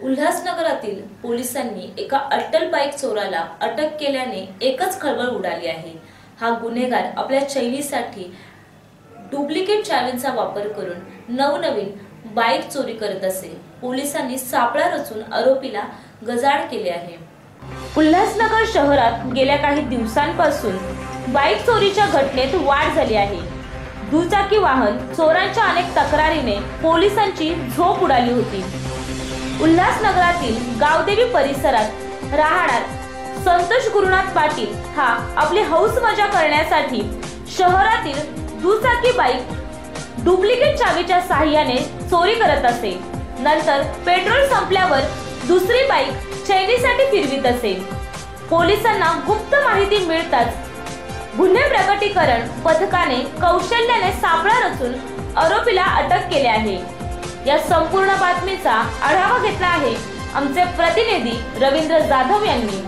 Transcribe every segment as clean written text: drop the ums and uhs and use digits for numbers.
उल्हासनगरातील पोलिसांनी एका अट्टल बाईक चोराला अटक केल्याने एकच खळबळ उडाली आहे। हा गुन्हेगार आपल्या चैनीसाठी डुप्लिकेट चावींचा वापर करून नवनवीन बाईक चोरी करत असे। पोलिसांनी सापळा रचून आरोपीला गजाआड केले आहे। उल्हासनगर शहरात गेल्या काही दिवसांपासून बाईक चोरीच्या घटनेत वाढ झाली आहे। दुचाकी वाहन चोरांच्या अनेक तक्रारीने पोलिसांची झोप उडाली होती। उल्हासनगरातील गावदेवी परिसरात राहणार संतोष गुरुनाथ पाटील हा आपली हौस मजा करण्यासाठी शहरातील दुचाकी बाईक डुप्लिकेट चावीच्या साहाय्याने चोरी करत असे। नंतर पेट्रोल संपल्यावर दुसरी बाईक चैनीसाठी फिरवित असे। पोलिसांना गुप्त माहिती मिळताच गुन्हे प्रकटीकरण पथकाने कौशल्याने सापळा रचून आरोपीला अटक केले आहे। या संपूर्ण बातमीचा आढावा घेतला आहे आमचे प्रतिनिधी रवींद्र जाधव यांनी।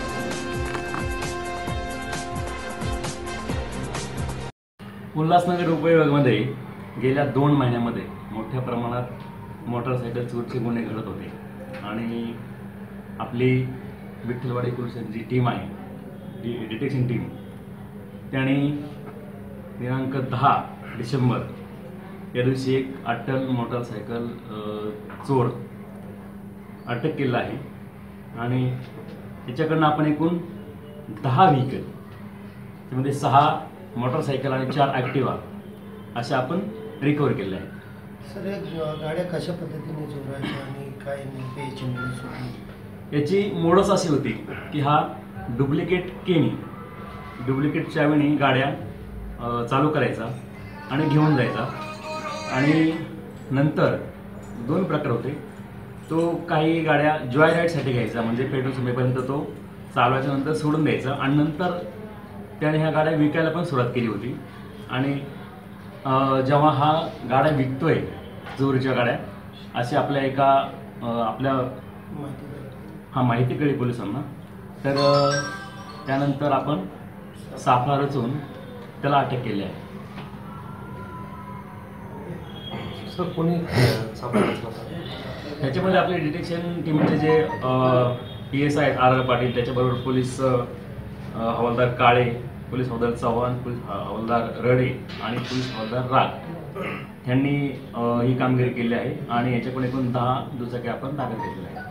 उल्हासनगर उपविभागामध्ये गेल्या 2 महिन्यांमध्ये मोठ्या प्रमाणात मोटरसायकल चोरीचे गुन्हे घडत होते आणि आपली विठ्ठलवाडी पोलिसांची जी टीम आहे डिटेक्शन टीम त्यांनी दिनांक 10 डिसेंबर या दिवशी एक अट्टल मोटरसायकल चोर अटक केला आहे आणि याच्याकडनं आपण एकूण 10 व्हेकल त्यामध्ये 6 मोटरसायकल आणि 4 ॲक्टिवा अशा आपण रिकवर केले आहे। सर गाड्या कशा पद्धतीने चोरायच्या आणि काय नेमके याची मोडस होती? याची मोडस अशी होती की हा डुप्लिकेट चावीने गाड्या चालू करायचा आणि घेऊन जायचा आणि नंतर 2 प्रकार होते। तो काही गाड्या जॉय राईडसाठी घ्यायचा म्हणजे पेट्रोल संपेपर्यंत तो चालवायच्या नंतर सोडून द्यायचा आणि नंतर त्याने ह्या गाड्या विकायला पण सुरुवात केली होती आणि जेव्हा हा गाड्या विकतोय चोरीच्या गाड्या अशी आपल्या एका माहिती कळली पोलिसांना। तर त्यानंतर आपण सापळा रचून त्याला अटक केली आहे। सर कोणी त्याच्यामध्ये आपले डिटेक्शन टीमचे जे PSI आहेत RR पाटील, त्याच्याबरोबर पोलीस हवालदार काळे, पोलीस हवालदार चव्हाण, पोलीस हवालदार रडे आणि पोलीस हवालदार राग यांनी ही कामगिरी केली आहे आणि याच्याकडे एकूण 10 दुचाकी आपण ताब्यात घेतलेल्या आहेत।